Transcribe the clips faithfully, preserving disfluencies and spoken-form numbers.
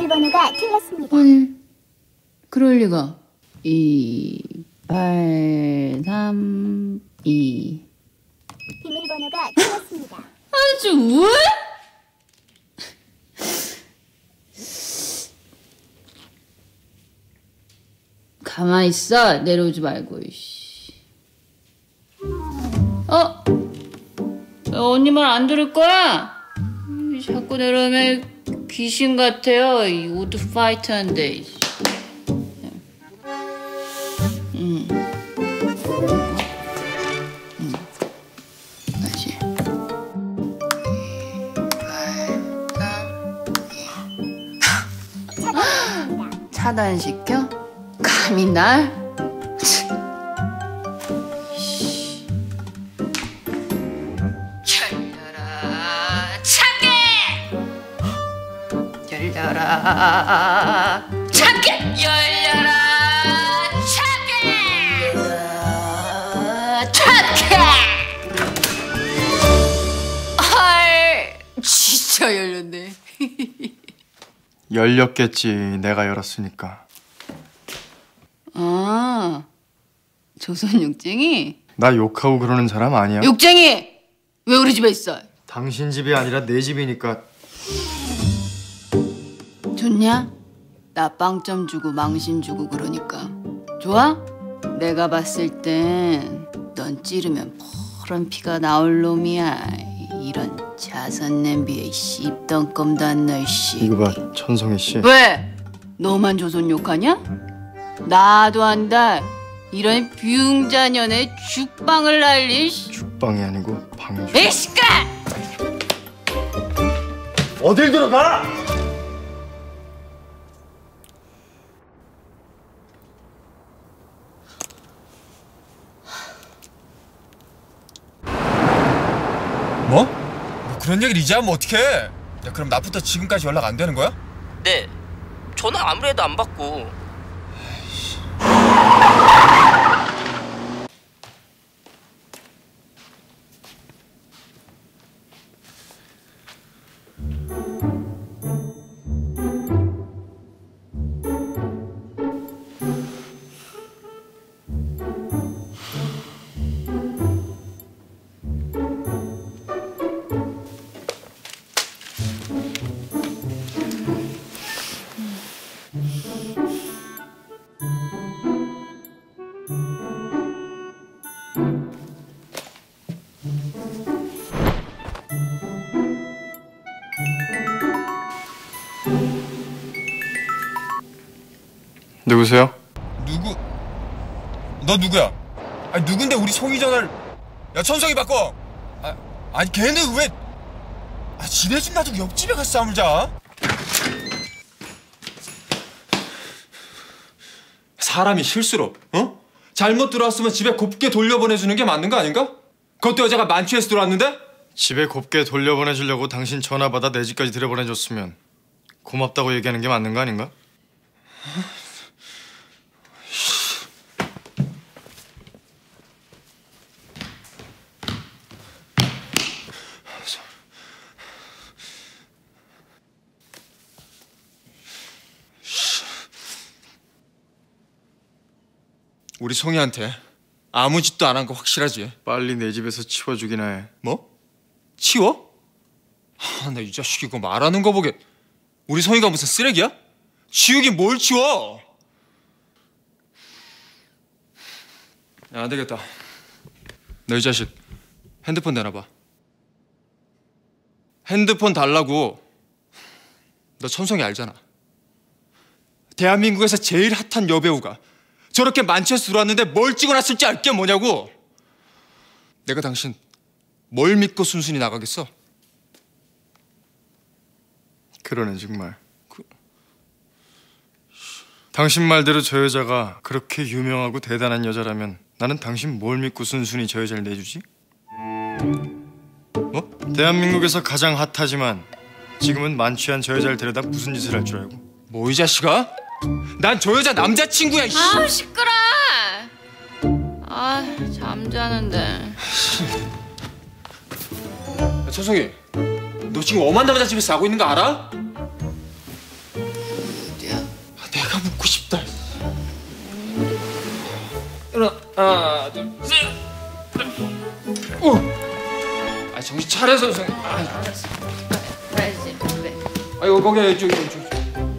비밀번호가 틀렸습니다. 아니, 그럴 리가. 이, 팔, 삼, 이. 비밀번호가 틀렸습니다. 아주 왜? 가만히 있어. 내려오지 말고. 이씨. 어? 언니 말 안 들을 거야? 자꾸 내려오면 귀신 같아요. 이 우드 파이터인데. 응. 응. 다시. 차단시켜? 감히 날? 열려라 참깨! 열려라 참깨! 열려라 참깨! 열려라 참깨! 헐 진짜 열렸네. 열렸겠지. 내가 열었으니까. 아, 조선 욕쟁이? 나 욕하고 그러는 사람 아니야. 욕쟁이! 왜 우리 집에 있어? 당신 집이 아니라 내 집이니까. 좋냐? 나 빵점 주고 망신 주고 그러니까. 좋아? 내가 봤을 땐 넌 찌르면 포란 피가 나올 놈이야. 이런 자선 냄비에 씹던 껌도 안 넣을 씨. 이거 봐, 천성희 씨. 왜? 너만 조선 욕하냐? 나도 한다. 이런 비웅자년의 죽방을 날릴. 죽방이 아니고 방주. 에이 시끄러! 어딜 들어가! 뭐? 뭐 그런 얘기를 이제 하면 어떡해? 야, 그럼 나부터 지금까지 연락 안 되는 거야? 네. 전화 아무래도 안 받고. 누구세요? 누구? 너 누구야? 아니 누군데 우리 송이 전화를? 야 천성이 바꿔. 아, 아니 걔는 왜? 아 지네 집 놔두고 옆집에 가서 싸움을 자? 사람이 실수로 어? 잘못 들어왔으면 집에 곱게 돌려보내주는 게 맞는 거 아닌가? 그것도 여자가 만취해서 들어왔는데? 집에 곱게 돌려보내주려고 당신 전화 받아 내 집까지 들여보내줬으면 고맙다고 얘기하는 게 맞는 거 아닌가? 우리 송이한테 아무 짓도 안 한 거 확실하지? 빨리 내 집에서 치워주기나 해. 뭐? 치워? 하, 나 이 자식 이거 말하는 거 보게 우리 송이가 무슨 쓰레기야? 치우긴 뭘 치워? 야, 안 되겠다. 너 이 자식 핸드폰 내놔봐. 핸드폰 달라고. 너 천성이 알잖아. 대한민국에서 제일 핫한 여배우가 저렇게 만취해서 들어왔는데 뭘 찍어놨을지 알 게 뭐냐고. 내가 당신 뭘 믿고 순순히 나가겠어? 그러네 정말. 그... 당신 말대로 저 여자가 그렇게 유명하고 대단한 여자라면 나는 당신 뭘 믿고 순순히 저 여자를 내주지? 뭐? 대한민국에서 가장 핫하지만 지금은 만취한 저 여자를 데려다 무슨 짓을 할 줄 알고. 뭐 이 자식아? 난 저 여자 남자친구야. 아우 시끄러. 아 잠자는데. 야, 천성이 너 지금 엄한 남자 집에서 자고 있는 거 알아? 하나, 하나, 둘, 셋. 오. 아 정신 차려 선생. 아, 가야지. 그래. 아이고 거기 저기 저기.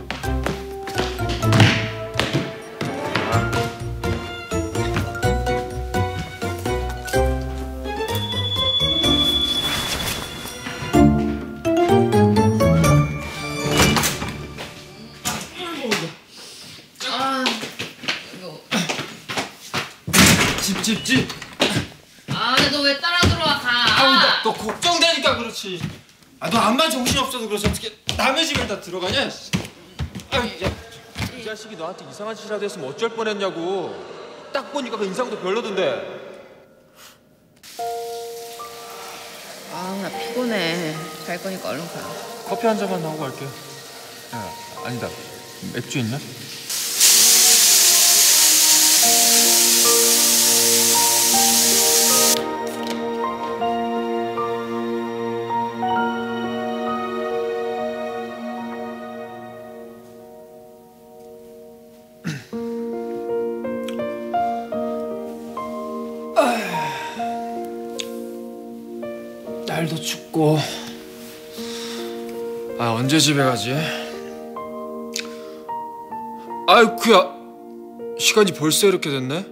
집집집. 아, 너 왜 따라 들어와 가? 아우 너, 너 걱정되니까 그렇지. 아 너 암만 정신 없어도 그렇지 어떻게 남의 집에 다 들어가냐? 아유 야, 이 자식이 너한테 이상한 짓이라도 했으면 어쩔 뻔했냐고. 딱 보니까 그 인상도 별로던데. 아, 나 피곤해. 갈 거니까 얼른 가. 커피 한 잔만 나오고 갈게. 야 아니다. 맥주 있나? 날도 춥고. 아 언제 집에 가지? 아이쿠야 시간이 벌써 이렇게 됐네?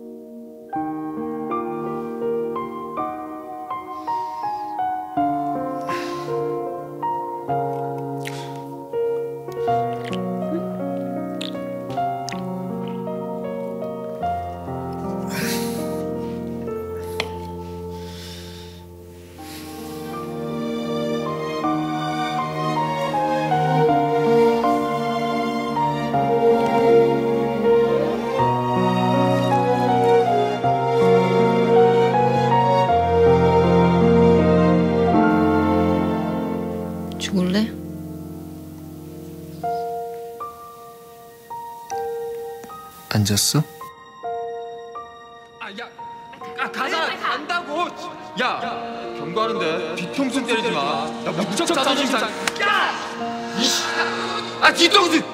죽을래? 앉았어? 아야 아, 가자 간다고. 야 경고하는데 뒤통수 때리지 마. 야 무척 자존심 상. 야! 아 뒤통수.